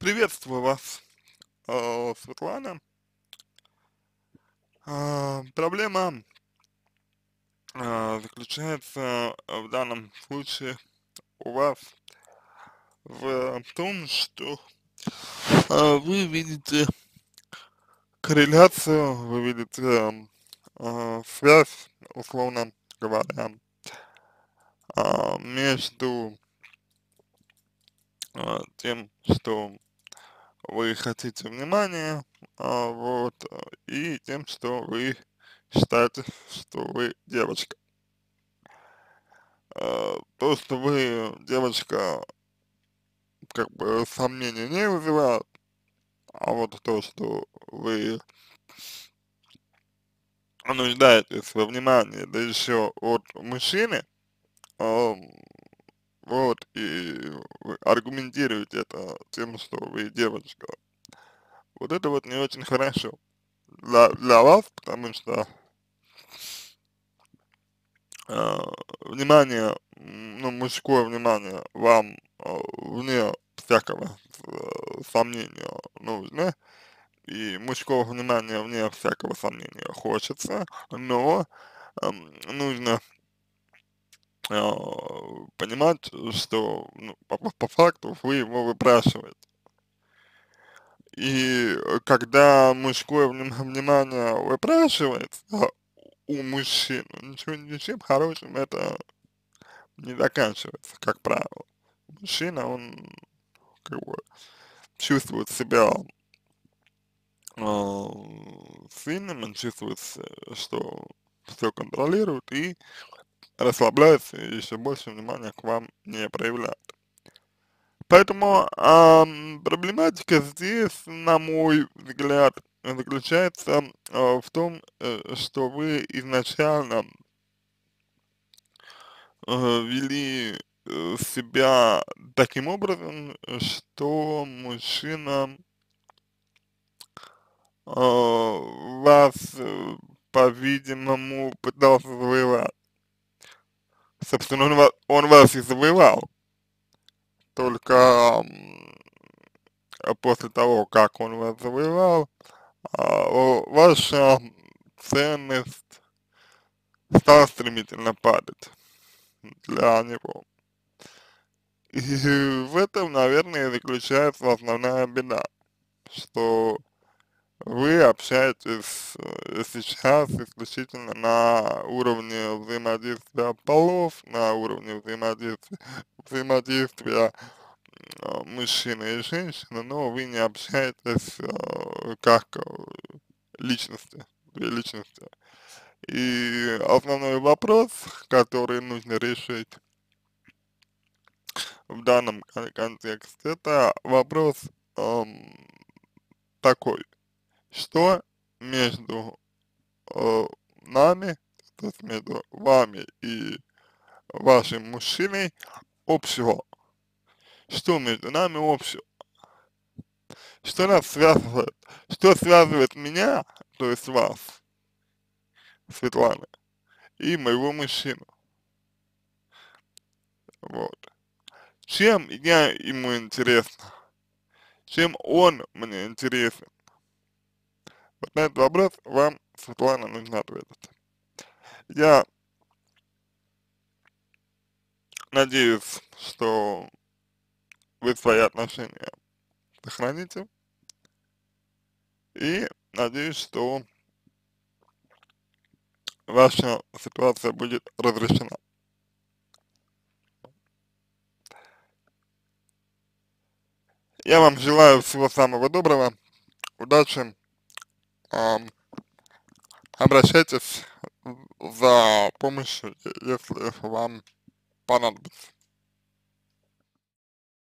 Приветствую вас, Светлана. Проблема заключается в данном случае у вас в том, что вы видите корреляцию, вы видите связь, условно говоря, между тем, что вы хотите внимания, вот, и тем, что вы считаете, что вы девочка. То, что вы девочка, как бы сомнений не вызывает, а вот то, что вы нуждаетесь во внимании, да еще от мужчины, ам, вот, и вы аргументируете это тем, что вы девочка, вот это вот не очень хорошо для вас, потому что внимание, ну, мужское внимание вам вне всякого сомнения нужно, и мужского внимания вне всякого сомнения хочется, но нужно понимать, что ну, по факту вы его выпрашиваете. И когда мужское внимание выпрашивается у мужчин, ничем хорошим это не заканчивается, как правило. Мужчина, он как бы чувствует себя а, сильным, он чувствует, что все контролирует и расслабляется, и еще больше внимания к вам не проявляет. Поэтому проблематика здесь, на мой взгляд, заключается в том, что вы изначально вели себя таким образом, что мужчина вас, по-видимому, пытался завоевать. Собственно, он вас и завоевал, только после того, как он вас завоевал, ваша ценность стала стремительно падать для него. И в этом, наверное, заключается основная беда, что вы общаетесь сейчас исключительно на уровне взаимодействия полов, на уровне взаимодействия мужчины и женщины, но вы не общаетесь как личности, две личности. И основной вопрос, который нужно решить в данном контексте, это вопрос эм, такой, что между э, нами, то есть между вами и вашим мужчиной общего, что между нами общего, что нас связывает, что связывает меня, то есть вас, Светлана, и моего мужчину, вот. Чем я ему интересна, чем он мне интересен, вот на этот вопрос вам, Светлана, нужно ответить. Я надеюсь, что вы свои отношения сохраните, и надеюсь, что ваша ситуация будет разрешена. Я вам желаю всего самого доброго, удачи, ам, обращайтесь за помощью, если вам понадобится.